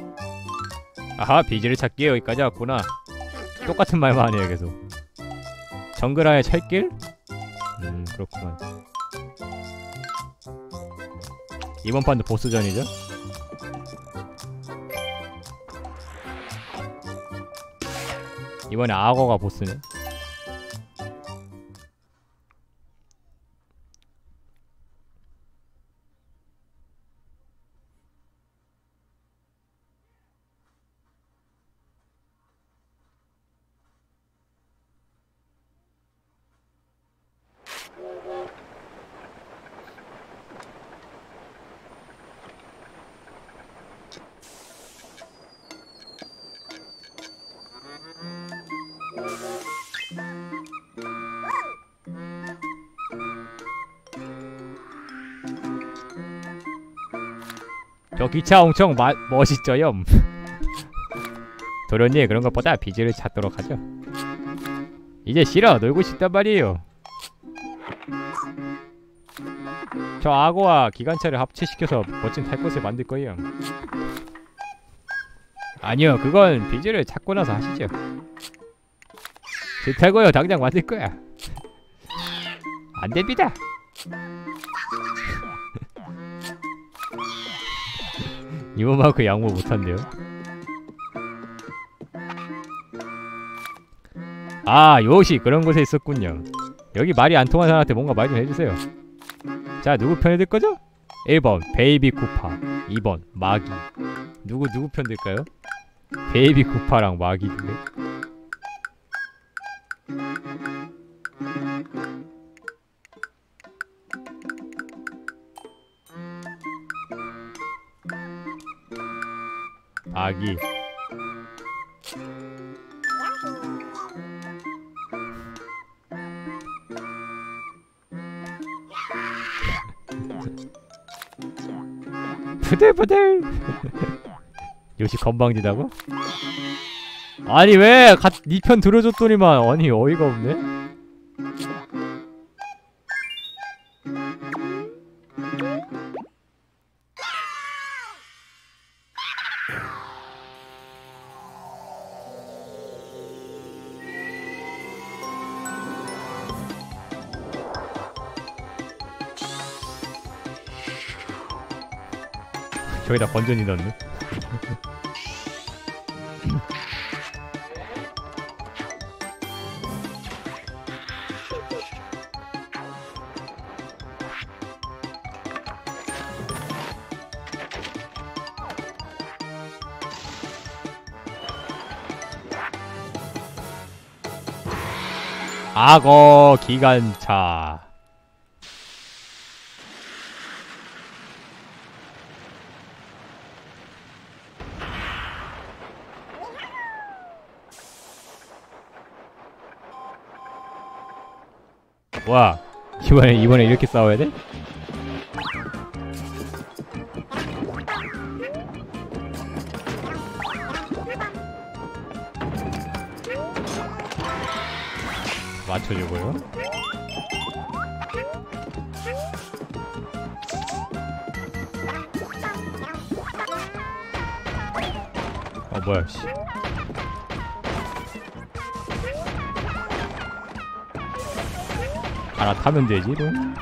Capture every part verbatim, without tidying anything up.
아하, 비즈를 찾기 여기까지 왔구나. 똑같은 말만 하네요 계속. 정글 안에 찰길? 음, 그렇구만. 이번 판도 보스전이죠? 이번에 악어가 보스네. 저 기차 엄청 마, 멋있죠요. 도련님, 그런 것보다 비즈를 찾도록 하죠. 이제 싫어, 놀고 싶단 말이에요. 저 악어와 기관차를 합체시켜서 멋진 탈 것을 만들 거예요. 아니요, 그건 비즈를 찾고 나서 하시죠. 싫다고요, 당장 만들 거야. 안 됩니다. 이번만큼 양보 못한대요. 아, 요시 그런 곳에 있었군요. 여기 말이 안 통하는 사람한테 뭔가 말 좀 해주세요. 자, 누구 편에 들 거죠? 일 번 베이비 쿠파, 이 번 마기. 누구 누구 편 들까요? 베이비 쿠파랑 마기 들래? 아기. 부들부들. 요시 건방지다고? 아니 왜 니 편 들어줬더니만. 아니 어이가 없네. 저기다 건전이 넣네. 악어 기관차. 와, 이번에 이번에 이렇게 싸워야 돼? 맞춰주고요. 어 뭐야 씨. 갈아타면 되지 뭐.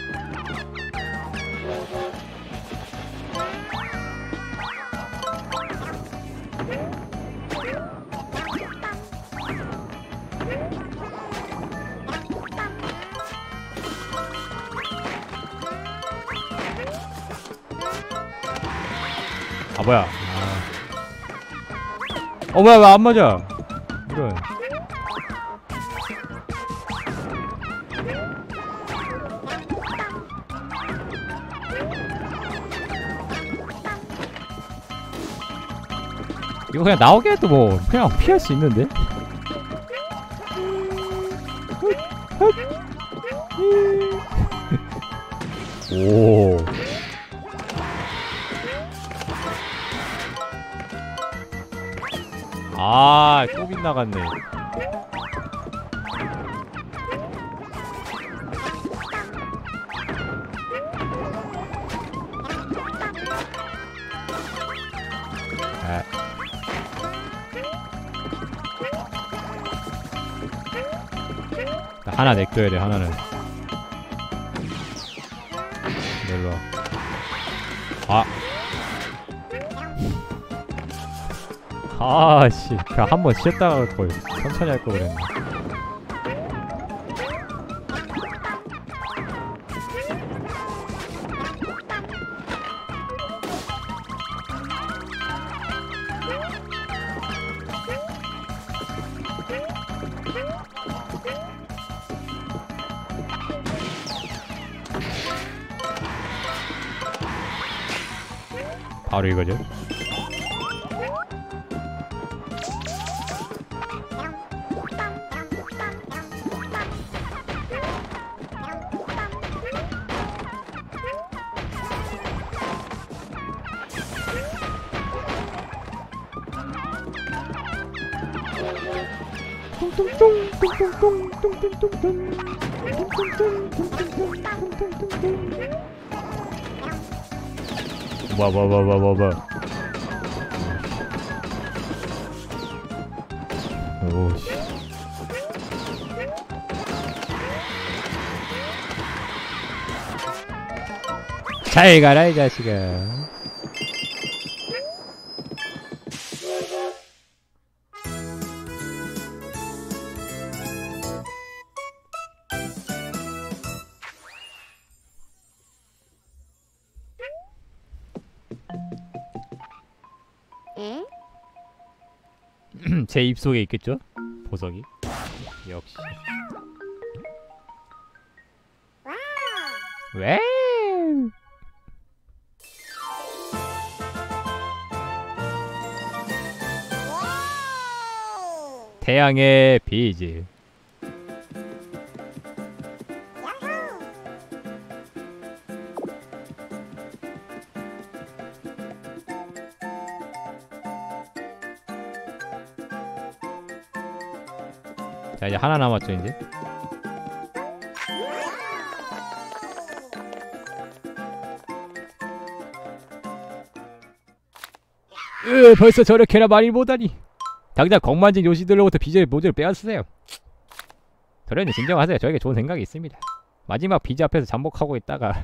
아 뭐야. 아. 어 뭐야 왜 안 맞아. 이런. 이거 그냥 나오게 해도 뭐 그냥 피할 수 있는데? 오. 아, 또 빗나갔네. 아. 하나 내껴야 돼. 하나는 일로 와. 아 아씨, 그냥 한번 쉬었다가 할 걸. 천천히 할 걸 그랬네. 바로 이거죠. 뭐 뭐 뭐 뭐 뭐 뭐 오씨. 잘 가라 이 자식아. 제 입속에 있겠죠? 보석이. 역시. 왜? 태양의 비즈. 자, 이제 하나 남았죠 이제. 으, 벌써 저렇게나 많이 보다니. 당장 겁만진 요시들로부터 비즈의 모듈을 빼앗으세요. 저래는 진정하세요. 저에게 좋은 생각이 있습니다. 마지막 비즈 앞에서 잠복하고 있다가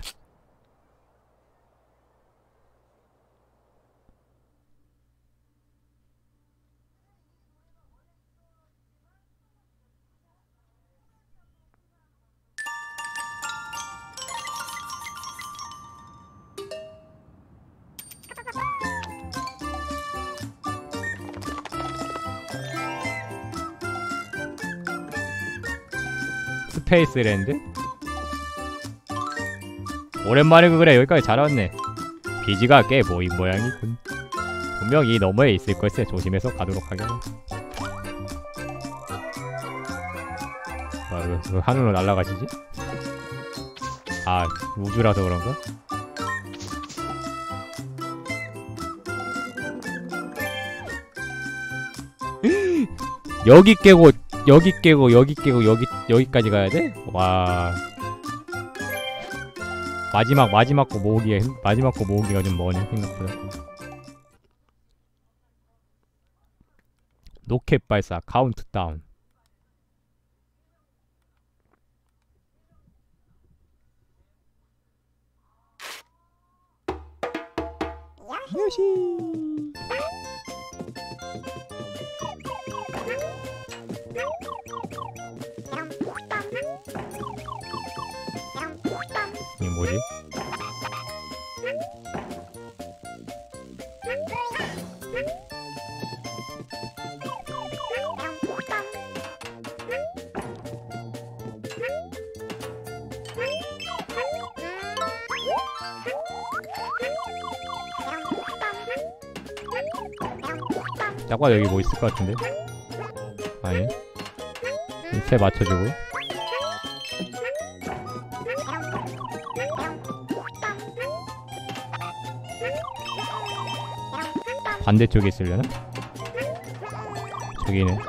스페이스랜드? 오랜만에 그래. 여기까지 잘 왔네. 비지가 꽤 모인 모양이군. 분명 이 너머에 있을 걸세. 조심해서 가도록 하겠네. 아, 왜, 왜 하늘로 날아가시지? 아, 우주라서 그런가? 여기 깨고 여기 깨고 여기 깨고 여기 여기까지 가야 돼? 와. 마지막 마지막 거 모으기가 마지막 거 모으기가 좀 머네 생각보다. 로켓 발사 카운트다운. 요시. 이게 뭐지? 약간 여기 뭐 있을 것 같은데? 아니 밑에 맞춰주고 반대쪽에 있으려나? 저기는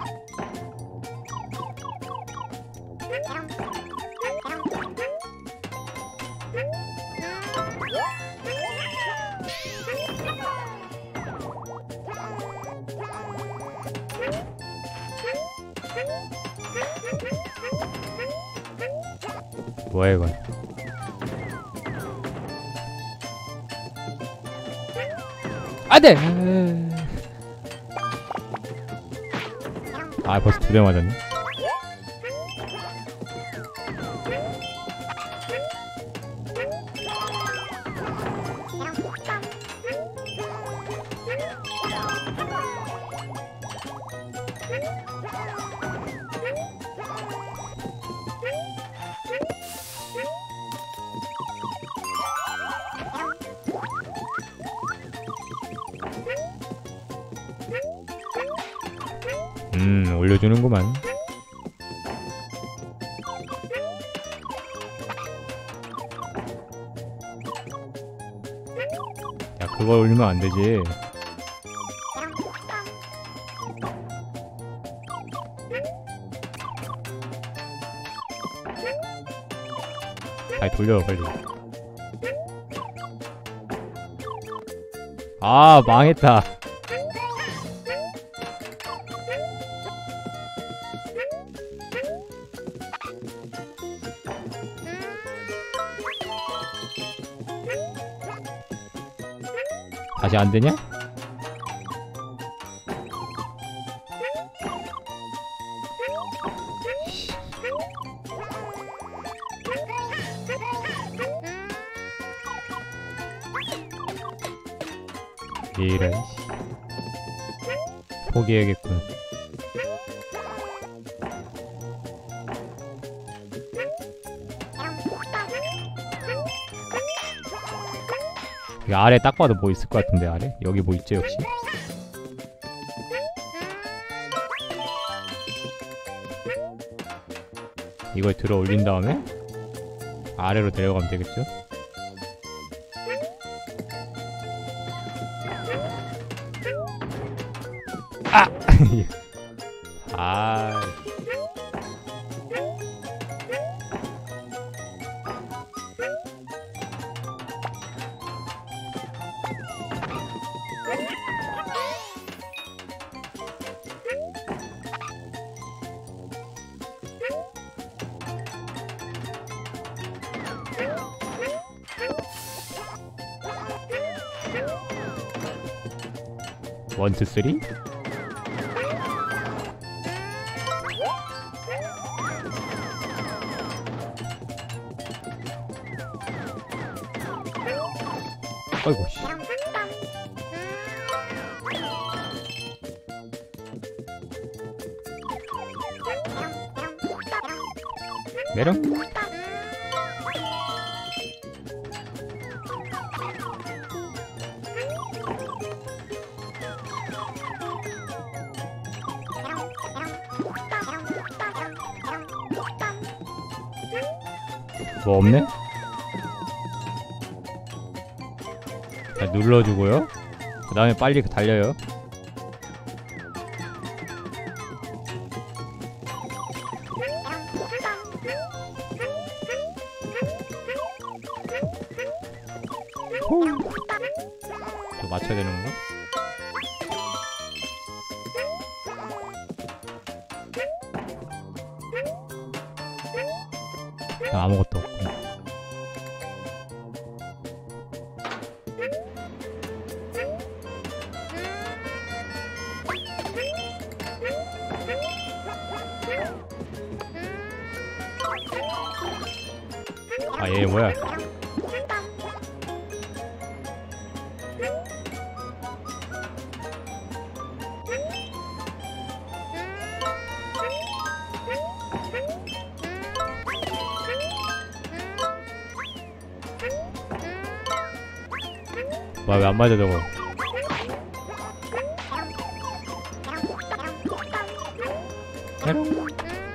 뭐야 이건. 안돼. 아 벌써 두 대 맞았네. 음 올려주는구만. 야 그걸 올리면 안되지. 다시 돌려 빨리. 아 망했다. 다시 안되냐? 이런 포기해야겠군. 이 아래 딱 봐도 뭐 있을 것 같은데. 아래? 여기 뭐 있죠 역시? 이걸 들어 올린 다음에 아래로 데려가면 되겠죠? 아! 아. 원, 투, 쓰리? 아이고 씨. 메롱? 뭐 없네? 자, 눌러주고요. 그 다음에 빨리 달려요. 호! 또 맞춰야 되는 건가? 아무것도 없고. 아, 얘 뭐야? 와, 왜 안 맞아 저거? 메롱.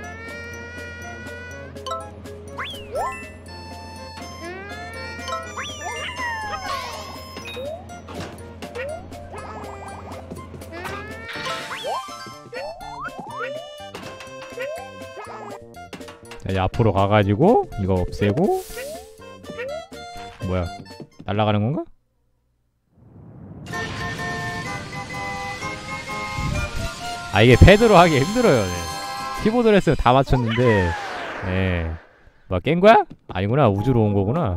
자, 이제 앞으로 가가지고 이거 없애고. 뭐야? 날아가는 건가? 아, 이게 패드로 하기 힘들어요. 네. 키보드를 했으면 다 맞췄는데 예. 뭐 깬 거야? 아니구나. 우주로 온 거구나.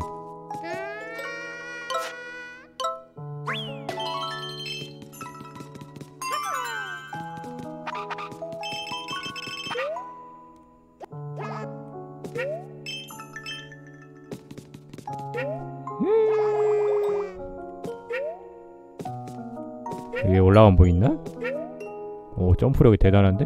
위에 올라가면 뭐 있나? 오, 점프력이 대단한데?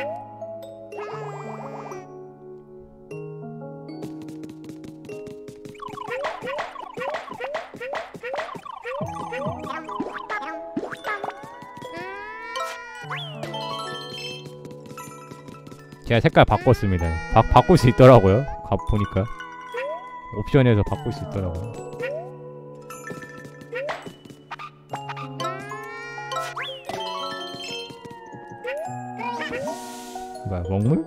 제가 색깔 바꿨습니다. 바, 바꿀 수 있더라고요. 가 보니까 옵션에서 바꿀 수 있더라고요. 뭐야, 먹물?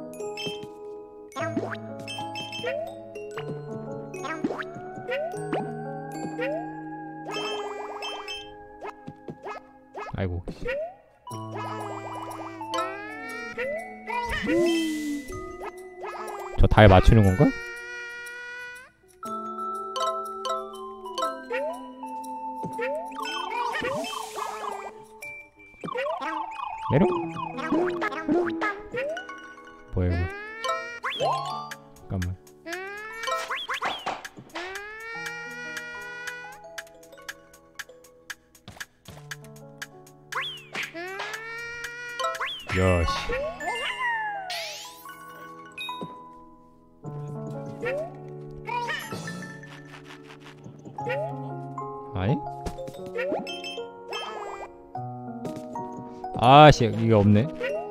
아이고. 저 달 맞추는 건가? 메롱? 뭐야 이거? 잠깐만. 여시. 아니? 아씨, 이게 없네.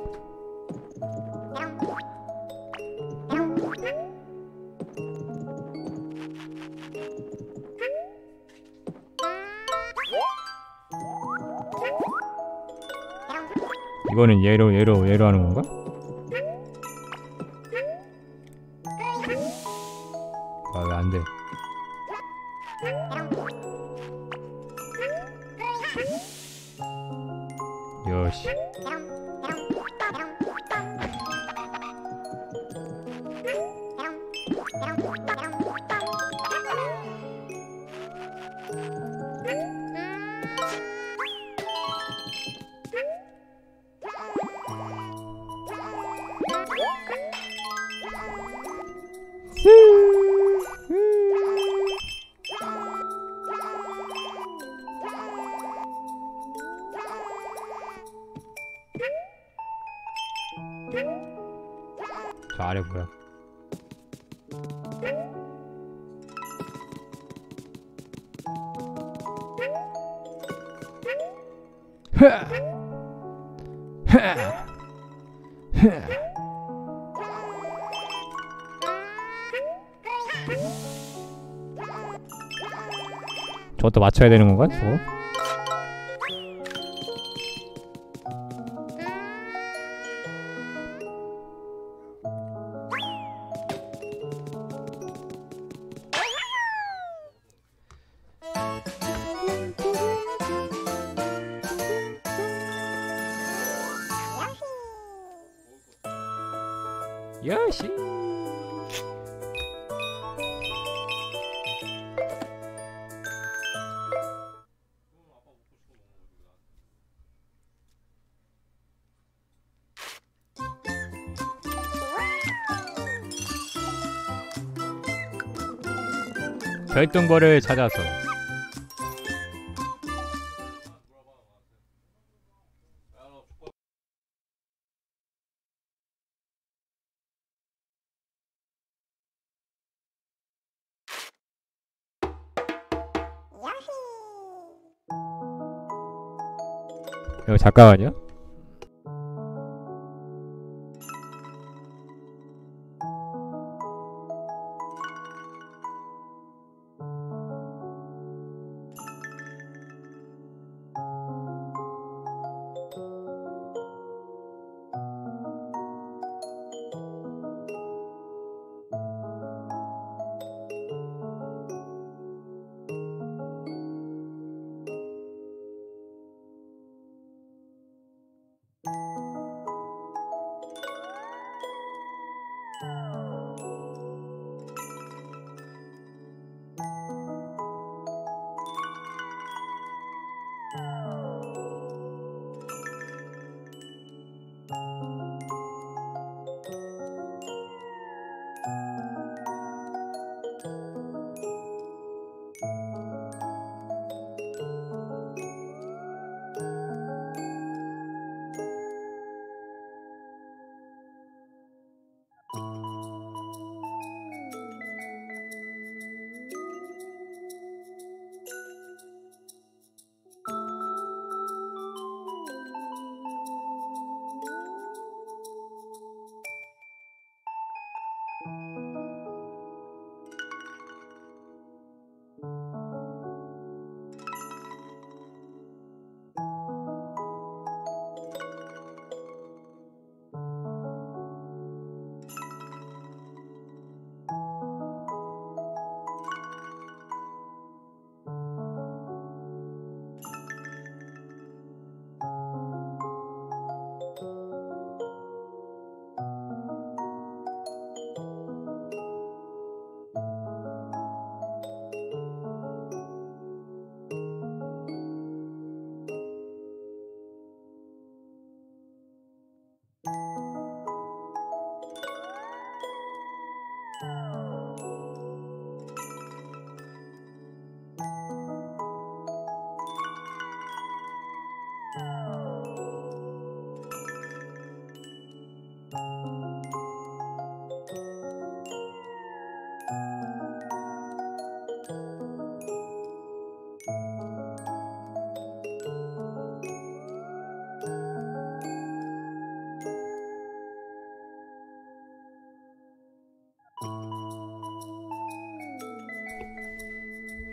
이거는 얘로 얘로 얘로 하는 건가? 아, 왜 안 돼? 요시. 저 아래 뭐야? 저것도 맞춰야 되는 건가? 저거? 요시. 별똥벌을 찾아서. 이거 잠깐만요.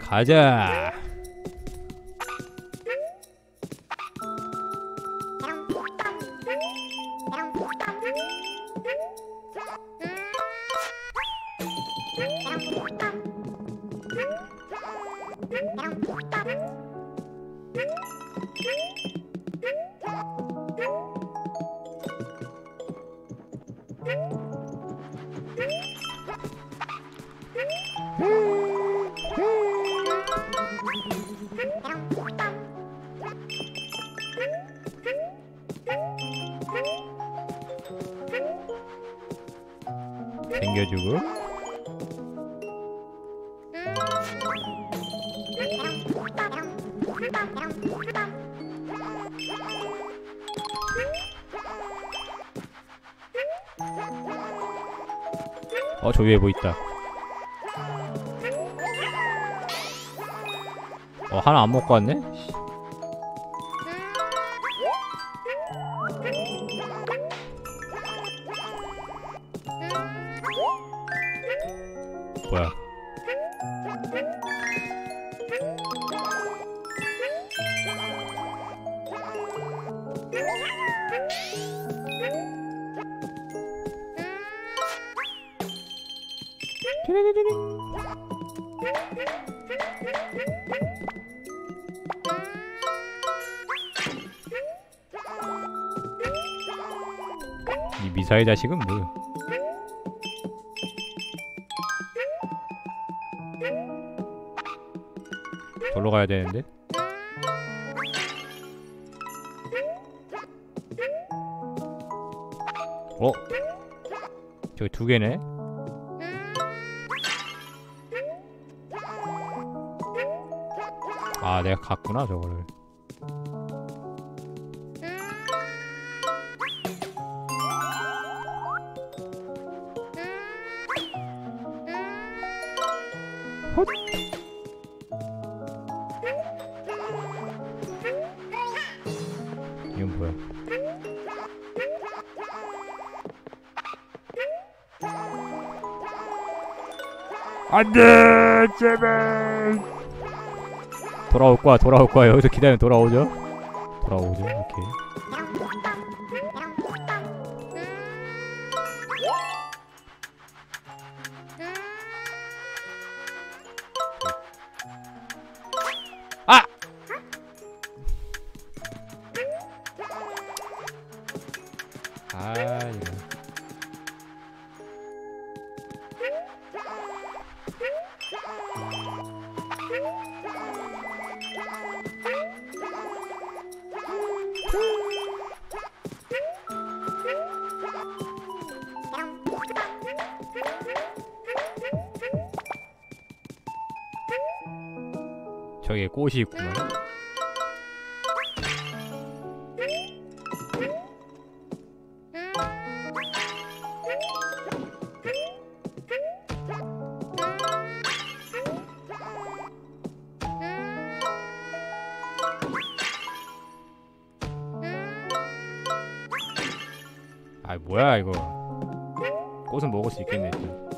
가자. 챙겨주고. 어, 저 위에 뭐 있다. 어, 하나 안 먹고 왔네? 뭐야? 이 미사일 자식은 뭐야? 저로 가야 되는데? 어? 저기 두 개네? 아, 내가 갔구나, 저거를. 헛! 이건 뭐야? 안돼, 제발. 돌아올 거야, 돌아올 거야. 여기서 기다리면 돌아오죠? 돌아오죠, 오케이. 아! 아, 이거. 저기에 꽃이 있구나. 아, 뭐야 이거. 꽃은 먹을 수 있겠네. 일단.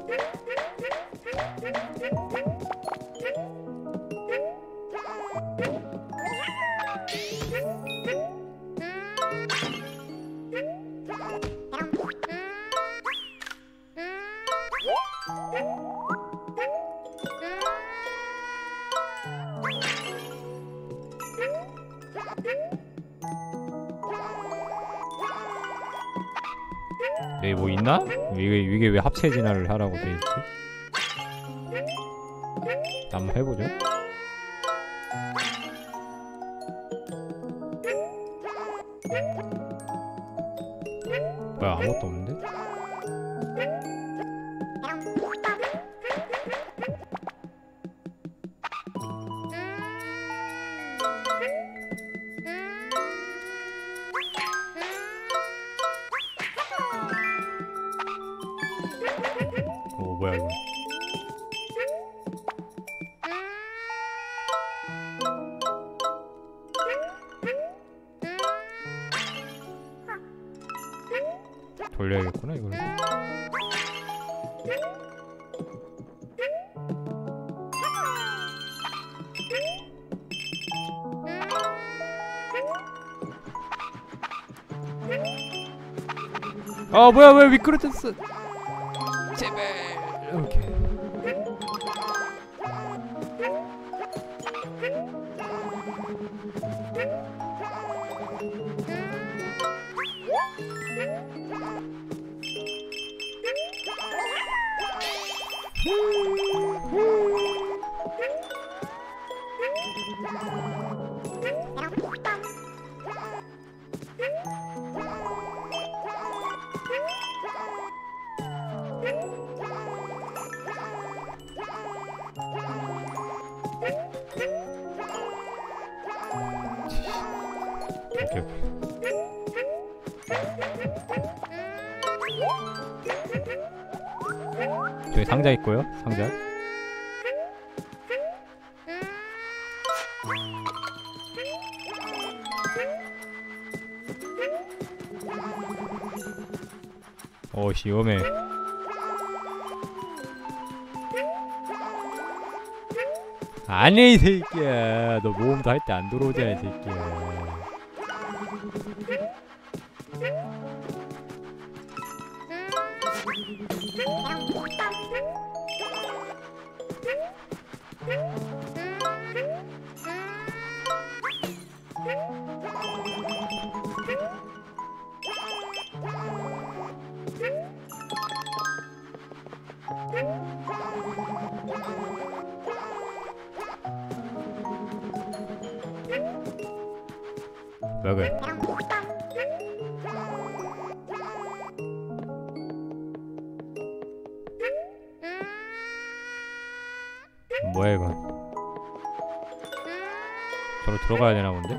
여기 뭐 있나? 이게, 이게 왜 합체 진화를 하라고 돼있지? 한번 해보죠. 뭐야, 아무것도 없는데? 오, 뭐야 이거. 돌려야겠구나 이걸. 아 뭐야 왜 미끄러졌어. 제발. 오케이. 오케이, 오케이. 저기 상자 있고요. 상자. 어씨 위험해. 아니 이 새끼야. 너 모험도 할 때 안 들어오잖아 이 새끼야. 뭐야 그래. 뭐야 이건. 저로 들어가야 되나 본데?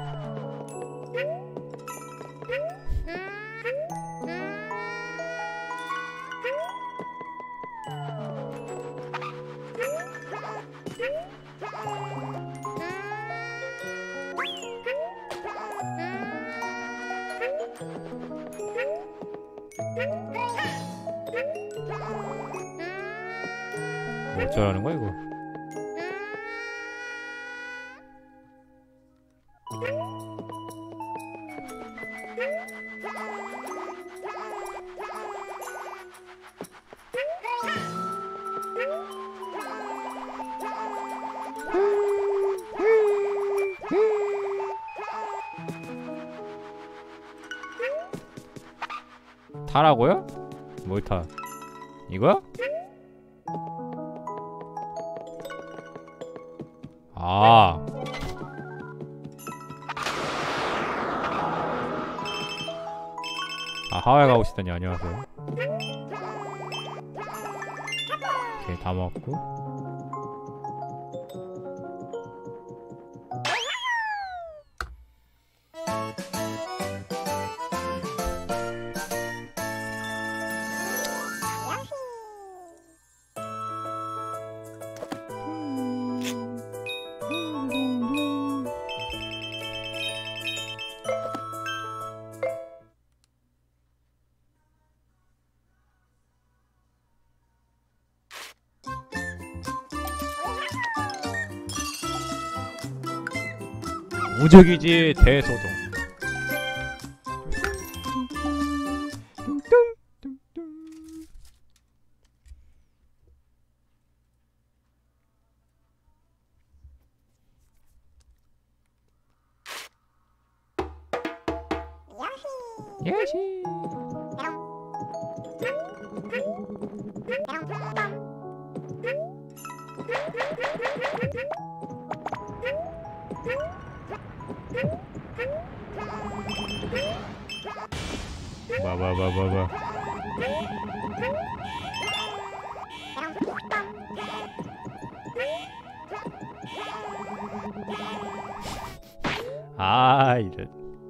뭐 어쩌라는 거야 이거. 타라고요? 뭘 타? 이거야? 아. 아 하와이 가고 싶다니. 안녕하세요. 오케이 다 먹었고. 무적이지 대소동. 야시. 봐봐봐봐봐. 아 이런.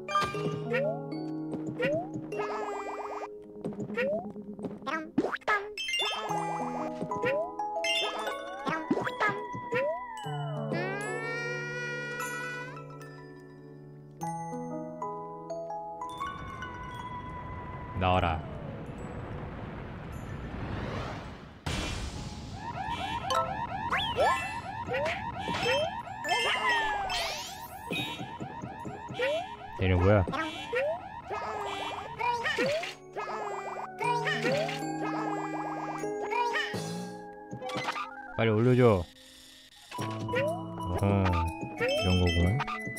나와라. 얘는 뭐야? 빨리 올려줘. 어허, 이런 거구만.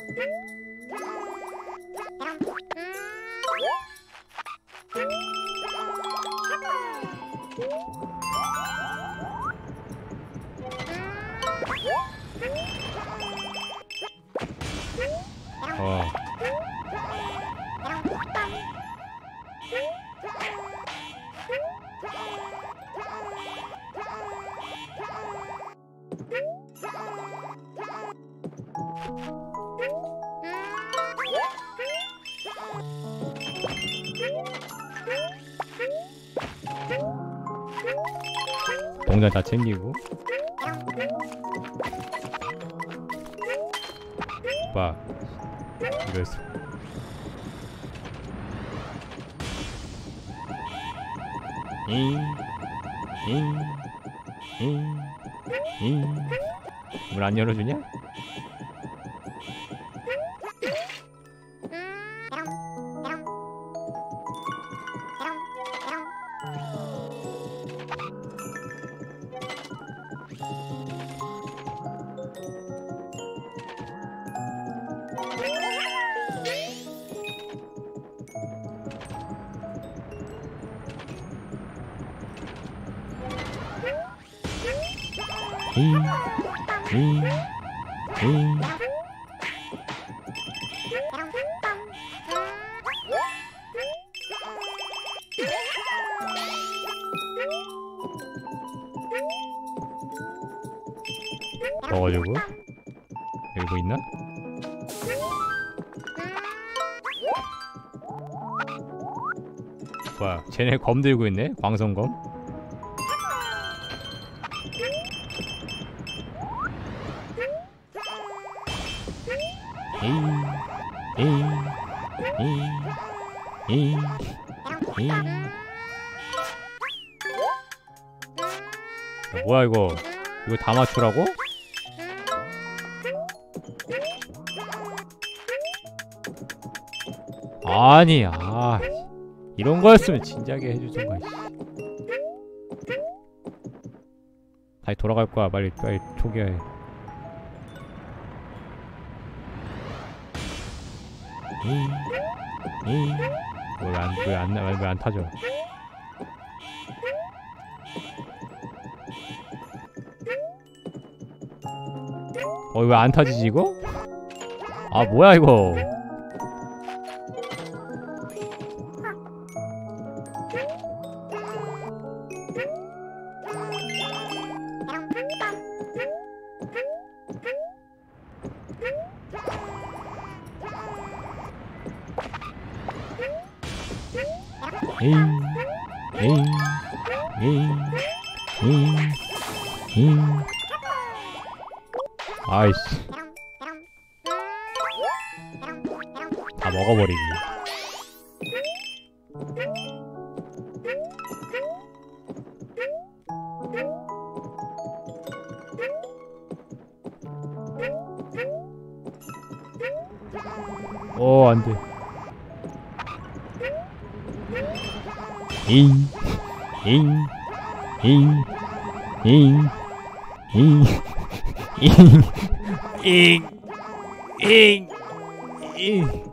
어. 동전 다 챙기고. 봐. 이랬어. 잉, 잉, 잉, 잉. 문 안 열어주냐? 잉, 잉, 잉. 먹어주고. 여기 뭐 있나? 뭐야, 쟤네 검 들고 있네? 광선검? 에잉, 에잉, 에잉, 에잉, 에잉. 야, 뭐야 이거? 이거 다 맞추라고? 아니, 아, 이런 거였으면 진작에 해주던가. 다시 돌아갈 거야. 빨리 빨리 초기화해. 잉, 잉. 왜 안 왜 안 왜 안 타죠? 어, 왜 안 타지지 이거? 아, 뭐야 이거? 에잉, 에잉, 에잉, 에잉, 에잉. 아이씨, 다 먹어버리기. 오, 안돼. 잉, 잉, 잉, 잉, 잉, 잉, 잉, 잉, 잉.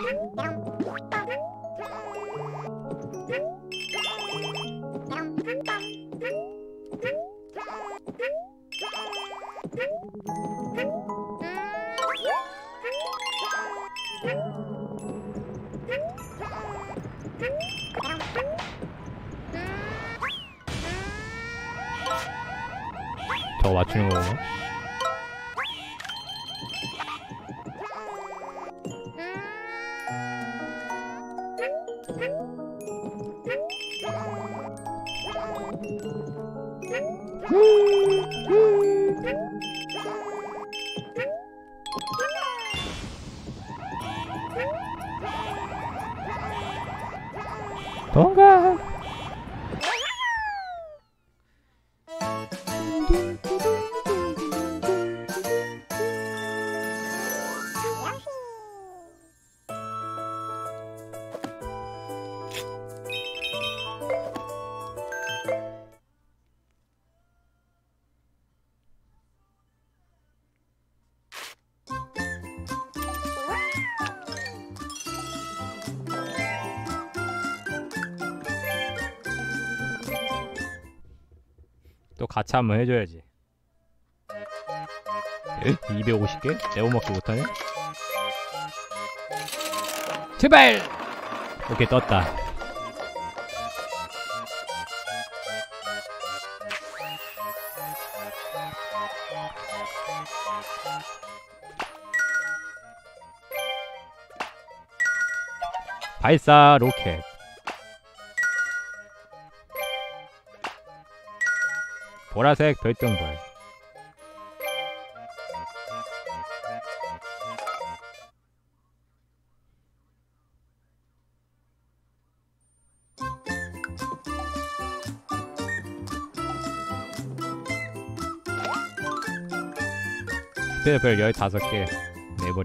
저거 맞추는 거구나. 동가. 또 같이 한번 해줘야지. 에? 이백오십 개? 네모맞기 못하네? 제발! 오케이, 떴다. 발사 로켓. 보라색 별똥별. 별 열다섯 개 내버리.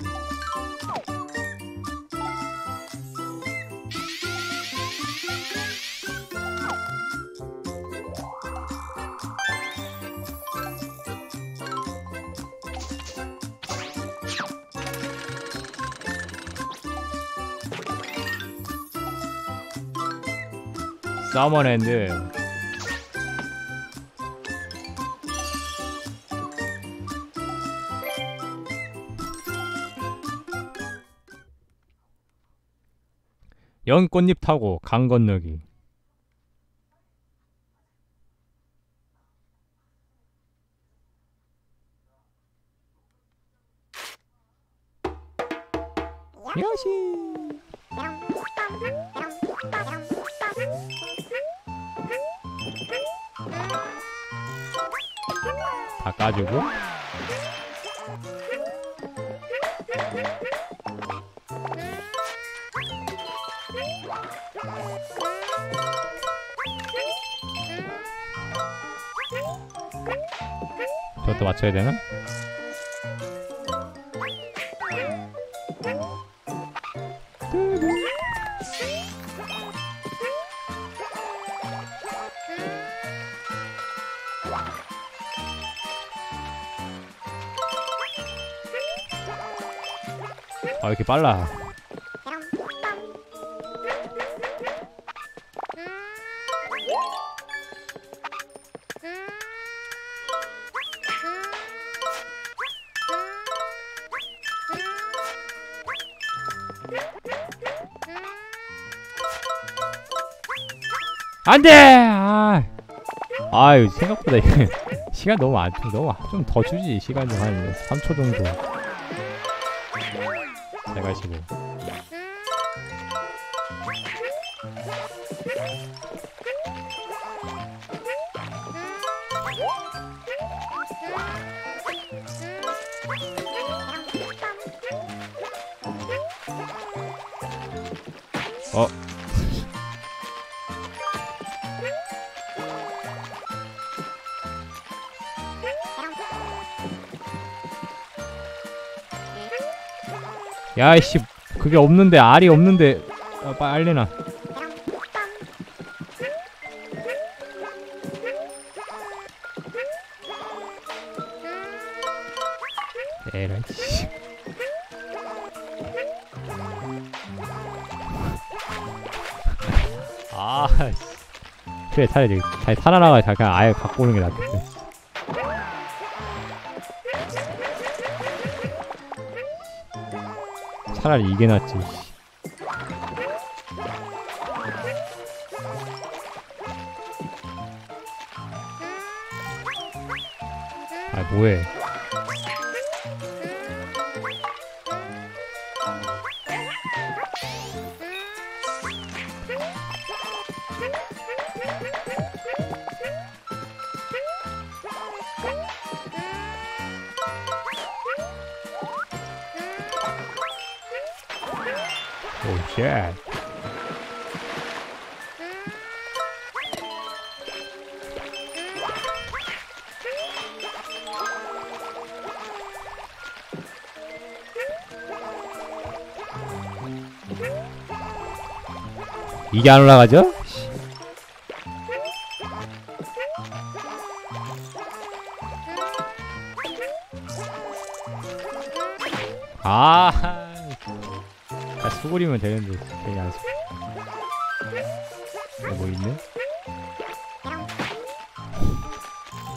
서머랜드. 연꽃잎 타고 강 건너기. 요시. 다 까주고. 저것도 맞춰야 되나? 아, 왜 이렇게 빨라? 안돼! 아, 아유 생각보다 이게 시간 너무 안 너무 좀 더 주지. 시간 좀 한 삼 초 정도. 잘 가시고. 어. 야이씨, 그게 없는데, 알이 없는데. 아, 빨리 나. 에라이 씨. 아, 그래, 차라리 다시 살아나가 그냥 아예 갖고 오는 게 낫겠다. 차라리 이게 낫지. 아, 뭐해. Oh shit. 이게 안 올라가죠? 아, 아 수그리면 되는데 괜히 안 수. 뭐 있네?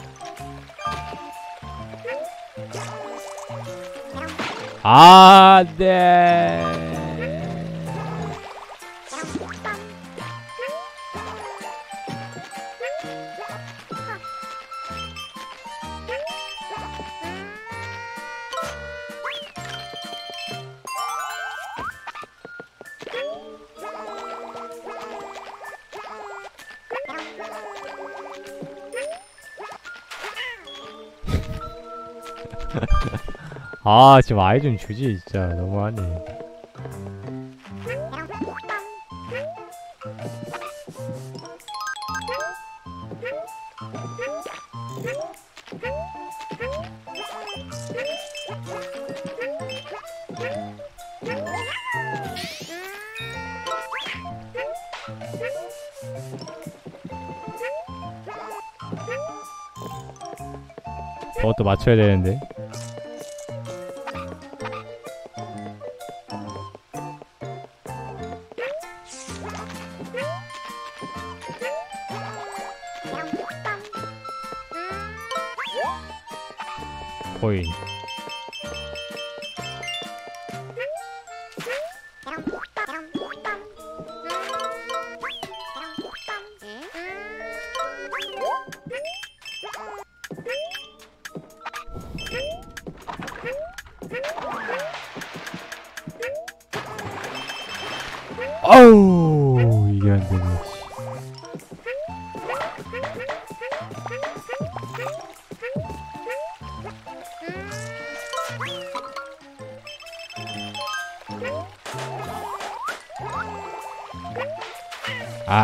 아, 네. 아, 지금 아이 좀 주지, 진짜. 너무하네. 저것도 맞춰야 되는데. 코인. 아우, 이게 안 되네. 아.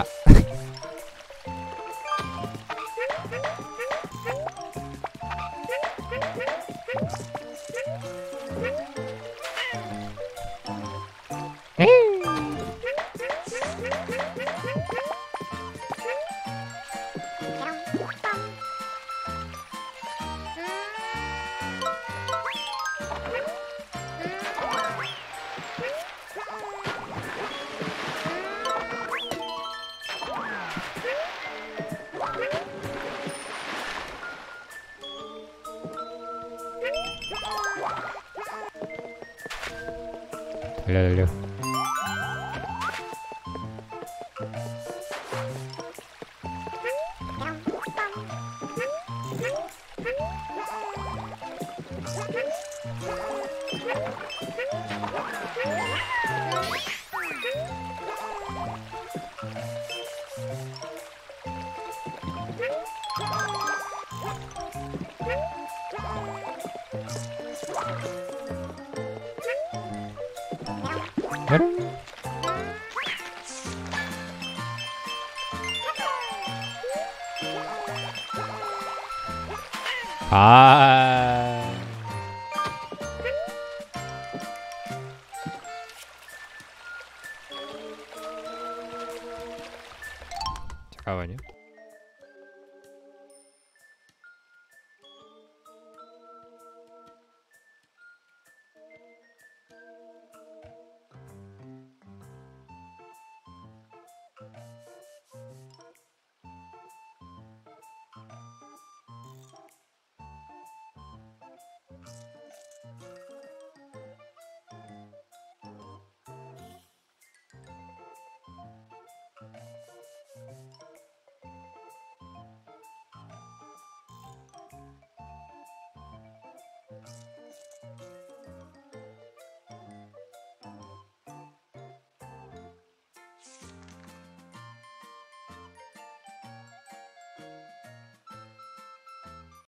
달려 달려. 아. 잠깐만요.